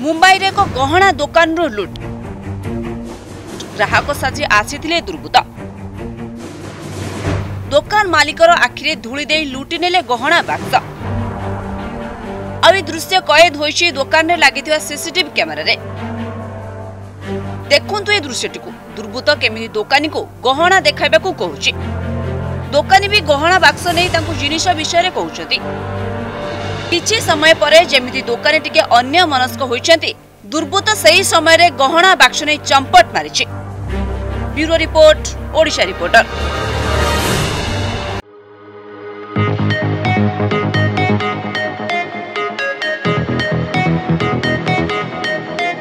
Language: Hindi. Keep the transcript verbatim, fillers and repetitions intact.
मुंबई रे को गहना दुकान रो लुट ग्राहक साजी आसीथिले दुर्बृत्त दुकान मालिकर आखिरे धूली दे लुटि नेले गहना बाक्स आ दृश्य कैद होइछि दुकान रे लागिथिबा सीसीटीवी कैमरा रे। देखंतु ए दृश्यटिकु दुर्बृत्त केमिति दुकानी को गहना देखाइबाकू कहूछि। दुकानी भी गहना बाक्स नै तांकु जिनिस विषय रे कहउछथि। किछि समय परे जेमिति दुकानी टिके अन्य मनस्क होइछथि दुर्बृत्त सही समय रे गहना बाक्स नै चंपट मारिछि। Bureau report Odisha reporter.